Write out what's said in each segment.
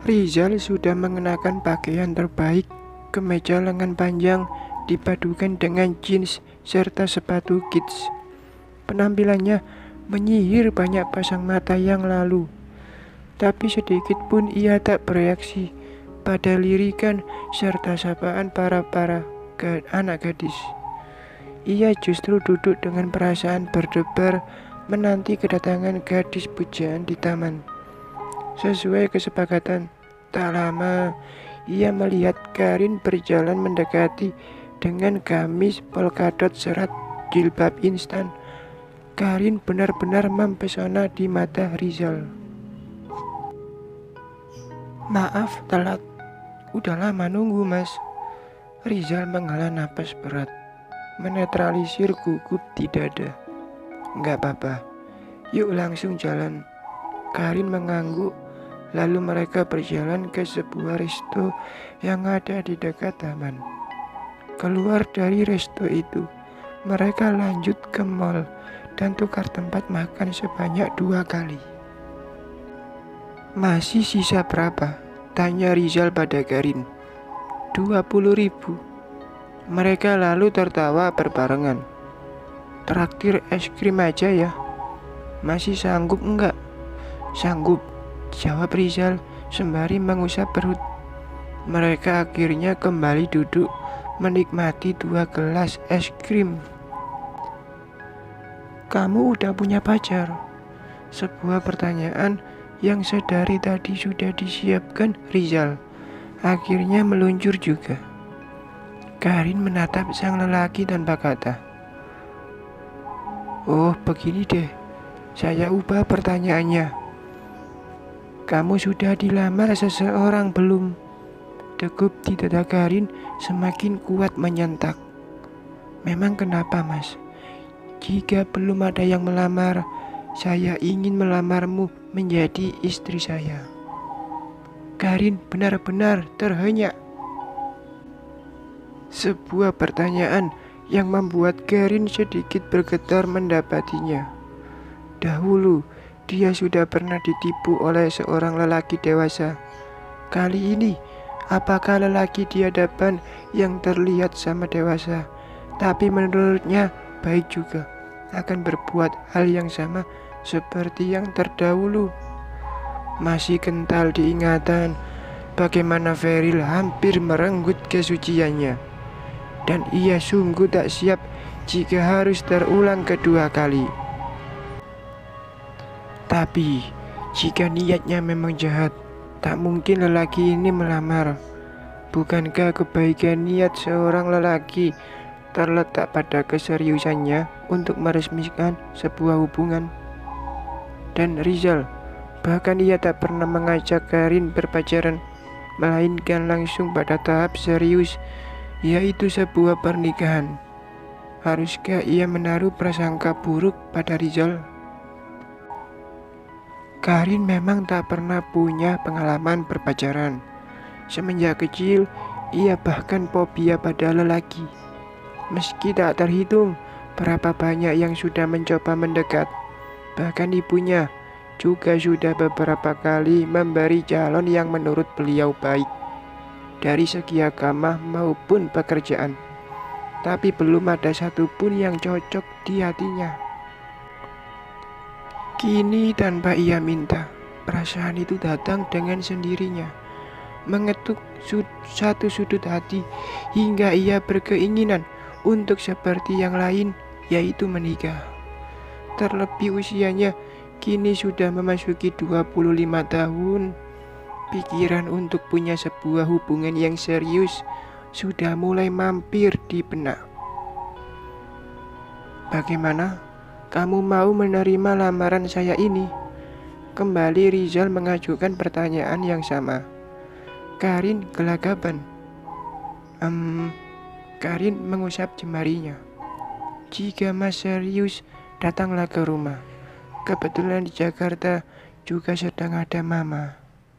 Rizal sudah mengenakan pakaian terbaik, kemeja lengan panjang dipadukan dengan jeans serta sepatu kids. Penampilannya menyihir banyak pasang mata yang lalu, tapi sedikit pun ia tak bereaksi pada lirikan serta sapaan para anak gadis. Ia justru duduk dengan perasaan berdebar menanti kedatangan gadis pujaan di taman. Sesuai kesepakatan, tak lama ia melihat Karin berjalan mendekati dengan gamis polkadot serat jilbab instan. Karin benar-benar mempesona di mata Rizal. Maaf telat, udah lama nunggu mas. Rizal menghela napas berat, menetralisir gugup di dada. Nggak apa-apa, yuk langsung jalan. Karin mengangguk, lalu mereka berjalan ke sebuah resto yang ada di dekat taman. Keluar dari resto itu, mereka lanjut ke mall dan tukar tempat makan sebanyak 2 kali. Masih sisa berapa? Tanya Rizal pada Karin. 20.000. Mereka lalu tertawa berbarengan. Traktir es krim aja ya. Masih sanggup enggak? Sanggup, jawab Rizal sembari mengusap perut. Mereka akhirnya kembali duduk menikmati 2 gelas es krim. Kamu udah punya pacar? Sebuah pertanyaan yang sedari tadi sudah disiapkan Rizal akhirnya meluncur juga. Karin menatap sang lelaki tanpa kata. Oh begini deh, saya ubah pertanyaannya. Kamu sudah dilamar seseorang belum? Degup di dada Karin semakin kuat menyentak. Memang kenapa mas? Jika belum ada yang melamar, saya ingin melamarmu menjadi istri saya. Karin benar-benar terhenyak. Sebuah pertanyaan yang membuat Karin sedikit bergetar mendapatinya. Dahulu, dia sudah pernah ditipu oleh seorang lelaki dewasa. Kali ini, apakah lelaki di hadapan yang terlihat sama dewasa, tapi menurutnya baik juga, akan berbuat hal yang sama seperti yang terdahulu? Masih kental diingatan bagaimana Feril hampir merenggut kesuciannya, dan ia sungguh tak siap jika harus terulang kedua kali. Tapi jika niatnya memang jahat, tak mungkin lelaki ini melamar. Bukankah kebaikan niat seorang lelaki terletak pada keseriusannya untuk meresmikan sebuah hubungan? Dan Rizal, bahkan ia tak pernah mengajak Karin berpacaran, melainkan langsung pada tahap serius, yaitu sebuah pernikahan. Haruskah ia menaruh prasangka buruk pada Rizal? Karin memang tak pernah punya pengalaman berpacaran. Semenjak kecil, ia bahkan fobia pada lelaki. Meski tak terhitung berapa banyak yang sudah mencoba mendekat, bahkan ibunya juga sudah beberapa kali memberi calon yang menurut beliau baik dari segi agama maupun pekerjaan, tapi belum ada satupun yang cocok di hatinya. Kini tanpa ia minta, perasaan itu datang dengan sendirinya, mengetuk satu sudut hati hingga ia berkeinginan untuk seperti yang lain, yaitu menikah. Terlebih usianya kini sudah memasuki 25 tahun. Pikiran untuk punya sebuah hubungan yang serius sudah mulai mampir di benak. Bagaimana? Kamu mau menerima lamaran saya ini? Kembali Rizal mengajukan pertanyaan yang sama. Karin gelagapan. Karin mengusap jemarinya. Jika Mas serius, datanglah ke rumah. Kebetulan di Jakarta juga sedang ada Mama.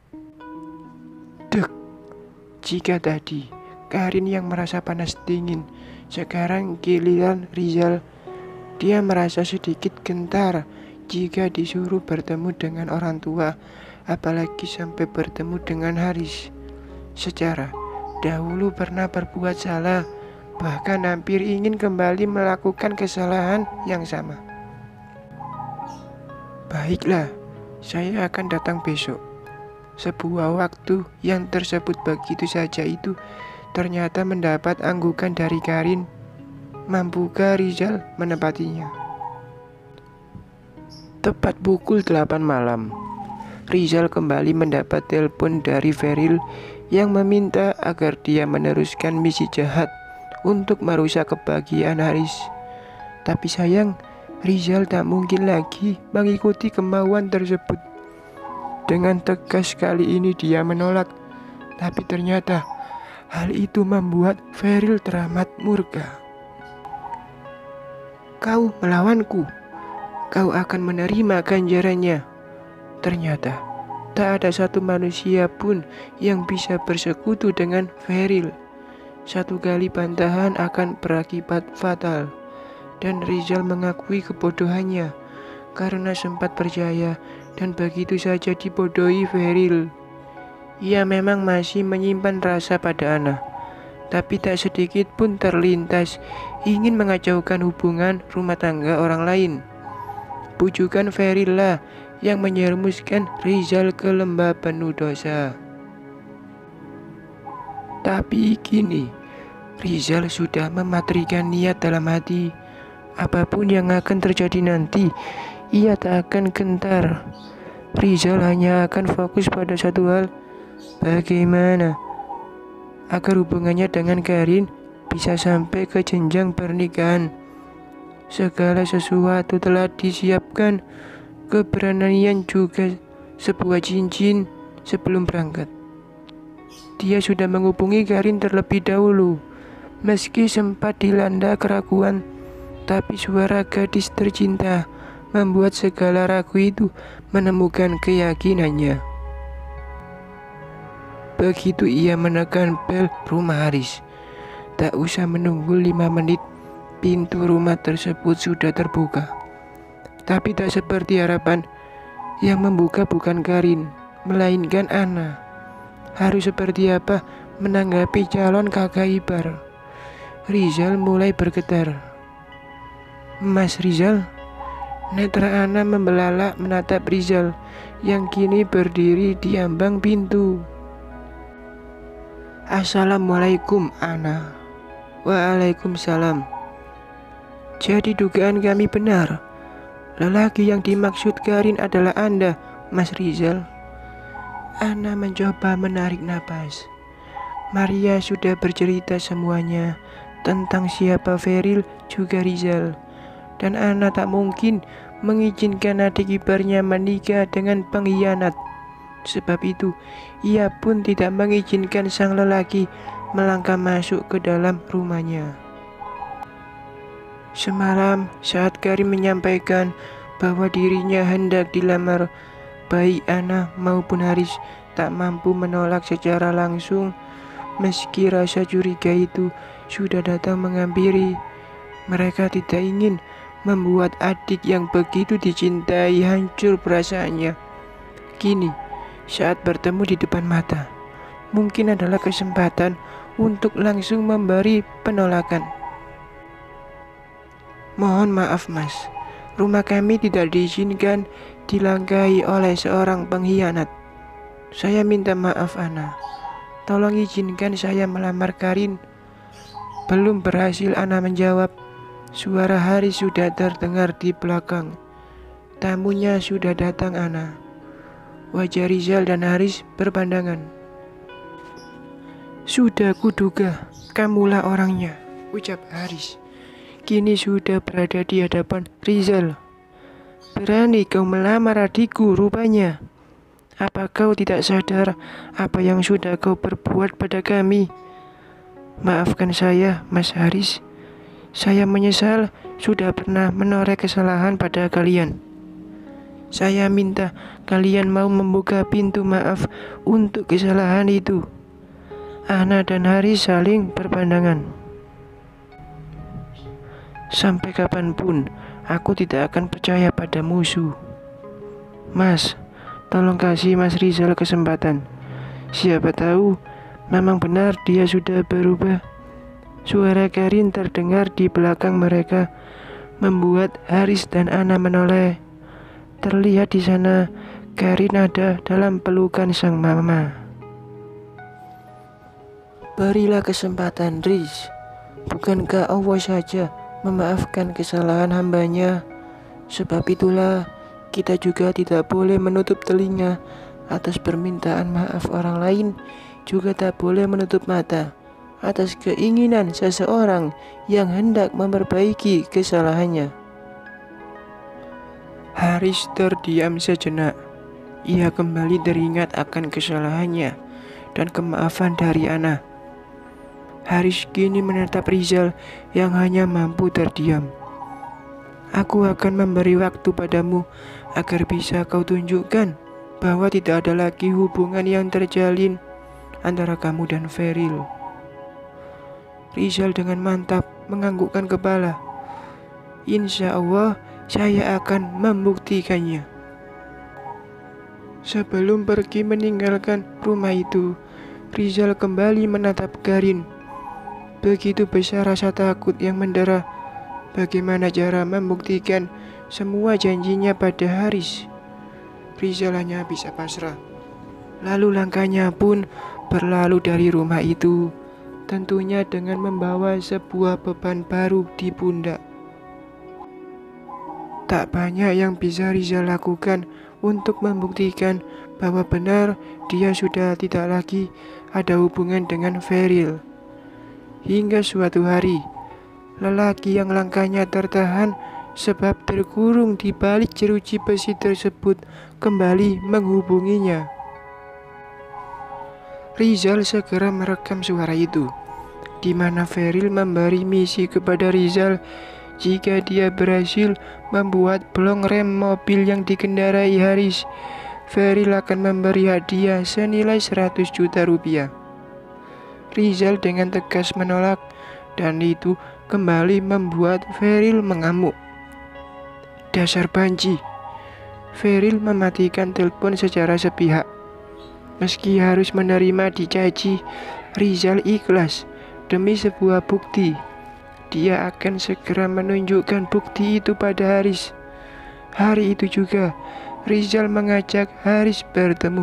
Dek, jika tadi Karin yang merasa panas dingin, sekarang giliran Rizal. Dia merasa sedikit gentar jika disuruh bertemu dengan orang tua apalagi sampai bertemu dengan Haris. Secara dahulu pernah berbuat salah, bahkan hampir ingin kembali melakukan kesalahan yang sama. Baiklah, saya akan datang besok. Sebuah waktu yang tersebut begitu saja itu ternyata mendapat anggukan dari Karin. Mampukah Rizal menepatinya? Tepat pukul 8 malam, Rizal kembali mendapat telepon dari Feril yang meminta agar dia meneruskan misi jahat untuk merusak kebahagiaan Haris. Tapi sayang, Rizal tak mungkin lagi mengikuti kemauan tersebut. Dengan tegas kali ini dia menolak, tapi ternyata hal itu membuat Feril teramat murka. Kau melawanku, kau akan menerima ganjarannya. Ternyata tak ada satu manusia pun yang bisa bersekutu dengan Feril. Satu kali bantahan akan berakibat fatal. Dan Rizal mengakui kebodohannya karena sempat percaya dan begitu saja dibodohi Feril. Ia memang masih menyimpan rasa pada Ana, tapi tak sedikit pun terlintas ingin mengacaukan hubungan rumah tangga orang lain. Bujukan Feril lah yang menyerumuskan Rizal ke lembah penuh dosa. Tapi kini Rizal sudah mematrikan niat dalam hati. Apapun yang akan terjadi nanti, ia tak akan gentar. Rizal hanya akan fokus pada satu hal, bagaimana agar hubungannya dengan Karin bisa sampai ke jenjang pernikahan. Segala sesuatu telah disiapkan, keberanian juga sebuah cincin sebelum berangkat. Dia sudah menghubungi Karin terlebih dahulu, meski sempat dilanda keraguan. Tapi suara gadis tercinta membuat segala ragu itu menemukan keyakinannya. Begitu ia menekan bel rumah Haris, tak usah menunggu 5 menit, pintu rumah tersebut sudah terbuka. Tapi tak seperti harapan, yang membuka bukan Karin, melainkan Ana. Harus seperti apa menanggapi calon kakak ipar? Rizal mulai bergetar. Mas Rizal? Netra Ana membelalak menatap Rizal yang kini berdiri di ambang pintu. Assalamualaikum Ana. Waalaikumsalam. Jadi dugaan kami benar. Lelaki yang dimaksud Karin adalah Anda, Mas Rizal. Ana mencoba menarik napas. Maria sudah bercerita semuanya tentang siapa Feril juga Rizal. Dan Ana tak mungkin mengizinkan adik iparnya menikah dengan pengkhianat. Sebab itu, ia pun tidak mengizinkan sang lelaki melangkah masuk ke dalam rumahnya. Semalam saat Karin menyampaikan bahwa dirinya hendak dilamar, baik Ana maupun Haris tak mampu menolak secara langsung, meski rasa curiga itu sudah datang menghampiri. Mereka tidak ingin membuat adik yang begitu dicintai hancur perasaannya. Kini, saat bertemu di depan mata, mungkin adalah kesempatan untuk langsung memberi penolakan. Mohon maaf Mas, rumah kami tidak diizinkan dilangkahi oleh seorang pengkhianat. Saya minta maaf Ana, tolong izinkan saya melamar Karin. Belum berhasil Ana menjawab, suara Haris sudah terdengar di belakang. Tamunya sudah datang Ana. Wajah Rizal dan Haris berpandangan. Sudah kuduga, kamulah orangnya, ucap Haris. Kini sudah berada di hadapan Rizal. Berani kau melamar adikku rupanya. Apa kau tidak sadar apa yang sudah kau perbuat pada kami? Maafkan saya, Mas Haris. Saya menyesal sudah pernah menoreh kesalahan pada kalian. Saya minta kalian mau membuka pintu maaf untuk kesalahan itu. Ana dan Haris saling berpandangan. Sampai kapanpun aku tidak akan percaya pada musuh. Mas, Tolong kasih Mas Rizal kesempatan. Siapa tahu memang benar dia sudah berubah. Suara Karin terdengar di belakang mereka, membuat Haris dan Ana menoleh. Terlihat di sana Karin ada dalam pelukan sang mama. Berilah kesempatan, Riz. Bukankah Allah saja memaafkan kesalahan hambanya? Sebab itulah kita juga tidak boleh menutup telinga atas permintaan maaf orang lain, juga tak boleh menutup mata atas keinginan seseorang yang hendak memperbaiki kesalahannya. Haris terdiam sejenak. Ia kembali teringat akan kesalahannya dan kemaafan dari Ana. Haris kini menatap Rizal yang hanya mampu terdiam. Aku akan memberi waktu padamu agar bisa kau tunjukkan bahwa tidak ada lagi hubungan yang terjalin antara kamu dan Feril. Rizal dengan mantap menganggukkan kepala. Insya Allah saya akan membuktikannya. Sebelum pergi meninggalkan rumah itu, Rizal kembali menatap Karin. Begitu besar rasa takut yang mendera. Bagaimana cara membuktikan semua janjinya pada Haris? Rizal hanya bisa pasrah. Lalu langkahnya pun berlalu dari rumah itu, tentunya dengan membawa sebuah beban baru di pundak. Tak banyak yang bisa Rizal lakukan untuk membuktikan bahwa benar dia sudah tidak lagi ada hubungan dengan Feril. Hingga suatu hari, lelaki yang langkahnya tertahan sebab terkurung di balik jeruji besi tersebut kembali menghubunginya. Rizal segera merekam suara itu, di mana Feril memberi misi kepada Rizal jika dia berhasil membuat blong rem mobil yang dikendarai Haris, Feril akan memberi hadiah senilai 100 juta rupiah. Rizal dengan tegas menolak, dan itu kembali membuat Feril mengamuk. Dasar banci. Feril mematikan telepon secara sepihak. Meski harus menerima dicaci, Rizal ikhlas demi sebuah bukti. Dia akan segera menunjukkan bukti itu pada Haris. Hari itu juga Rizal mengajak Haris bertemu.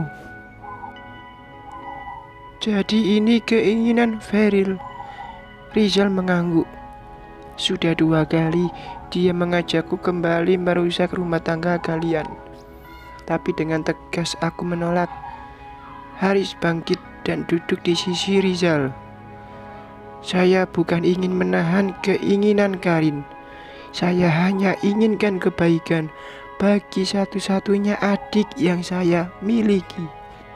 Jadi ini keinginan Feril. Rizal mengangguk. Sudah 2 kali dia mengajakku kembali merusak rumah tangga kalian. Tapi dengan tegas aku menolak. Haris bangkit dan duduk di sisi Rizal. Saya bukan ingin menahan keinginan Karin. Saya hanya inginkan kebaikan bagi satu-satunya adik yang saya miliki.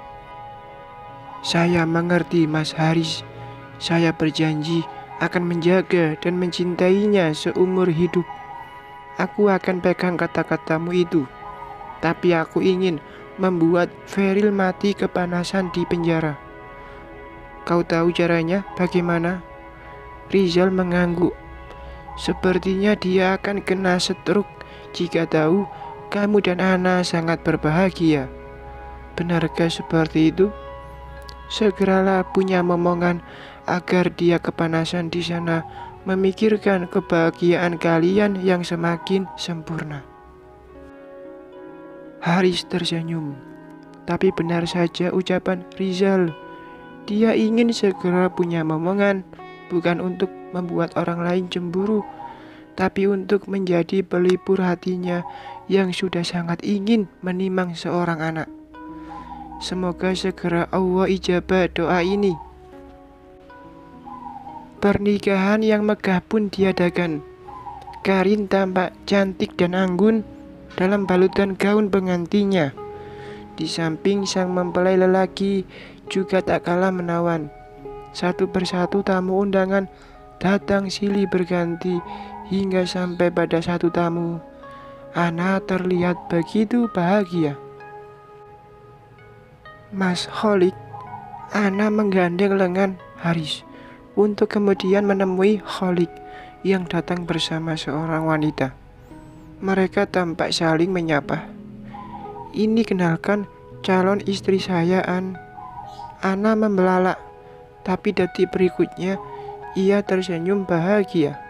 Saya mengerti, Mas Haris. Saya berjanji akan menjaga dan mencintainya seumur hidup. Aku akan pegang kata-katamu itu. Tapi aku ingin membuat Feril mati kepanasan di penjara. Kau tahu caranya bagaimana? Rizal mengangguk. Sepertinya dia akan kena stroke jika tahu kamu dan Ana sangat berbahagia. Benarkah seperti itu? Segeralah punya momongan agar dia kepanasan di sana, memikirkan kebahagiaan kalian yang semakin sempurna. Haris tersenyum. Tapi benar saja ucapan Rizal. Dia ingin segera punya momongan, bukan untuk membuat orang lain cemburu, tapi untuk menjadi pelipur hatinya yang sudah sangat ingin menimang seorang anak. Semoga segera Allah ijabah doa ini. Pernikahan yang megah pun diadakan. Karin tampak cantik dan anggun dalam balutan gaun pengantinnya. Di samping sang mempelai lelaki juga tak kalah menawan. Satu persatu tamu undangan datang silih berganti hingga sampai pada satu tamu. Ana terlihat begitu bahagia. Mas Holik, Ana menggandeng lengan Haris untuk kemudian menemui Holik yang datang bersama seorang wanita. Mereka tampak saling menyapa. Ini kenalkan, calon istri saya, Ana membelalak, tapi detik berikutnya ia tersenyum bahagia.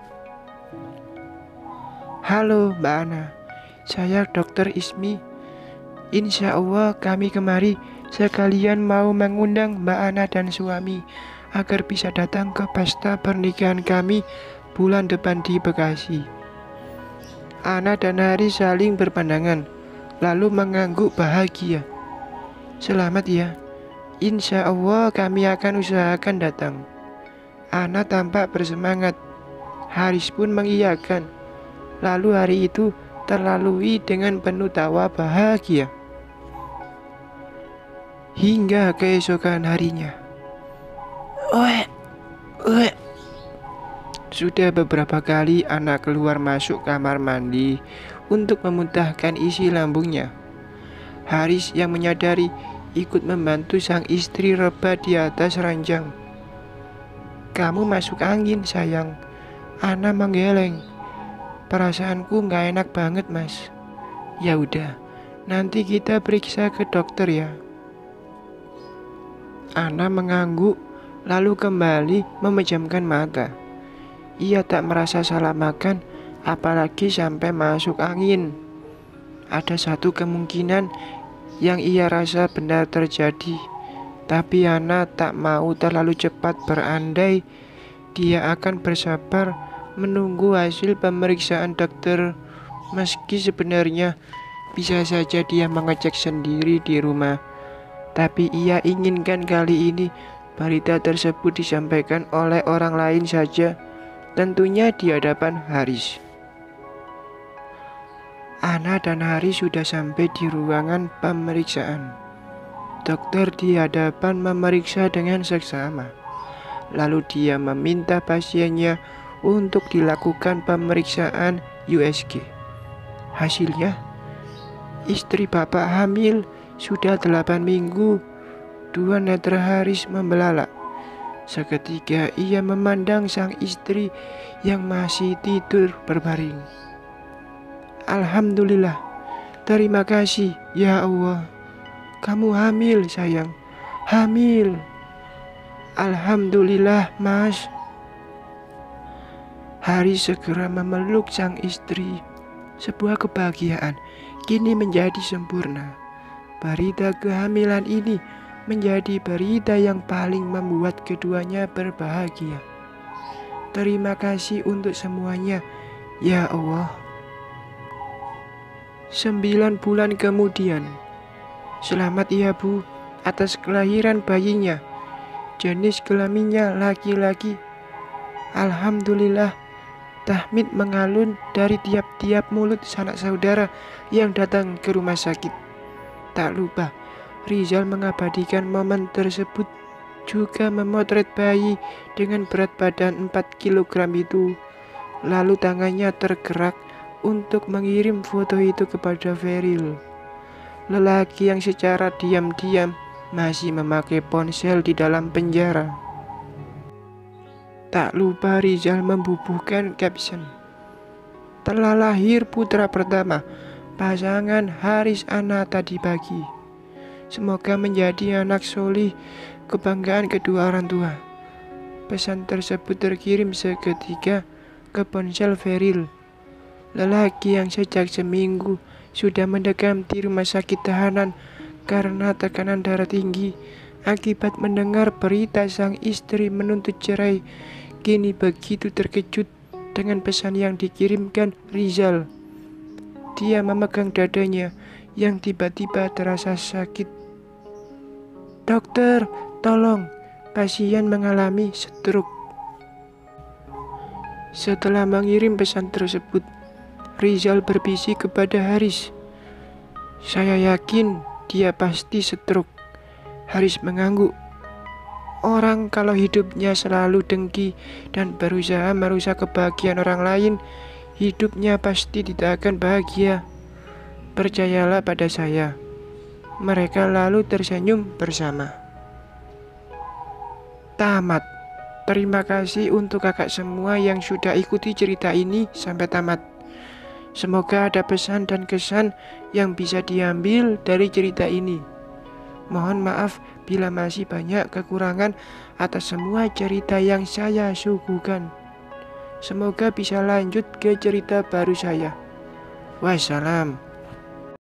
Halo Mbak Ana, saya Dr. Ismi. Insya Allah kami kemari sekalian mau mengundang Mbak Ana dan suami agar bisa datang ke pesta pernikahan kami bulan depan di Bekasi. Ana dan Haris saling berpandangan, lalu mengangguk bahagia. Selamat ya, insya Allah kami akan usahakan datang. Ana tampak bersemangat, Haris pun mengiyakan. Lalu hari itu terlalui dengan penuh tawa bahagia. Hingga keesokan harinya. Sudah beberapa kali Ana keluar masuk kamar mandi untuk memuntahkan isi lambungnya. Haris yang menyadari ikut membantu sang istri rebah di atas ranjang. Kamu masuk angin sayang, Ana menggeleng. Perasaanku gak enak banget mas. Ya udah, nanti kita periksa ke dokter ya. Ana mengangguk lalu kembali memejamkan mata. Ia tak merasa salah makan, apalagi sampai masuk angin. Ada satu kemungkinan yang ia rasa benar terjadi, tapi Ana tak mau terlalu cepat berandai. Dia akan bersabar menunggu hasil pemeriksaan dokter, meski sebenarnya bisa saja dia mengecek sendiri di rumah. Tapi ia inginkan kali ini berita tersebut disampaikan oleh orang lain saja, tentunya di hadapan Haris. Ana dan Haris sudah sampai di ruangan pemeriksaan. Dokter di hadapan memeriksa dengan seksama. Lalu dia meminta pasiennya untuk dilakukan pemeriksaan USG. Hasilnya, istri bapak hamil sudah 8 minggu. 2 netra Haris membelalak. Seketika ia memandang sang istri yang masih tidur berbaring. Alhamdulillah, terima kasih ya Allah. Kamu hamil sayang, hamil. Alhamdulillah mas. Haris segera memeluk sang istri. Sebuah kebahagiaan kini menjadi sempurna. Berita kehamilan ini menjadi berita yang paling membuat keduanya berbahagia. Terima kasih untuk semuanya, ya Allah. 9 bulan kemudian. Selamat ya Bu, atas kelahiran bayinya. Jenis kelaminnya laki-laki. Alhamdulillah. Tahmid mengalun dari tiap-tiap mulut sanak saudara yang datang ke rumah sakit. Tak lupa, Rizal mengabadikan momen tersebut, juga memotret bayi dengan berat badan 4 kg itu. Lalu tangannya tergerak untuk mengirim foto itu kepada Feril, lelaki yang secara diam-diam masih memakai ponsel di dalam penjara. Tak lupa Rizal membubuhkan caption, telah lahir putra pertama pasangan Haris Ana tadi pagi. Semoga menjadi anak solih, kebanggaan kedua orang tua. Pesan tersebut terkirim seketika ke ponsel Feril, lelaki yang sejak seminggu sudah mendekam di rumah sakit tahanan karena tekanan darah tinggi akibat mendengar berita sang istri menuntut cerai. Kini begitu terkejut dengan pesan yang dikirimkan Rizal. Dia memegang dadanya yang tiba-tiba terasa sakit. Dokter, tolong, pasien mengalami stroke. Setelah mengirim pesan tersebut, Rizal berbisik kepada Haris, saya yakin dia pasti stroke. Haris mengangguk. Orang kalau hidupnya selalu dengki dan berusaha merusak kebahagiaan orang lain, hidupnya pasti tidak akan bahagia. Percayalah pada saya. Mereka lalu tersenyum bersama. Tamat. Terima kasih untuk kakak semua yang sudah ikuti cerita ini sampai tamat. Semoga ada pesan dan kesan yang bisa diambil dari cerita ini. Mohon maaf bila masih banyak kekurangan atas semua cerita yang saya suguhkan. Semoga bisa lanjut ke cerita baru saya. Wassalam.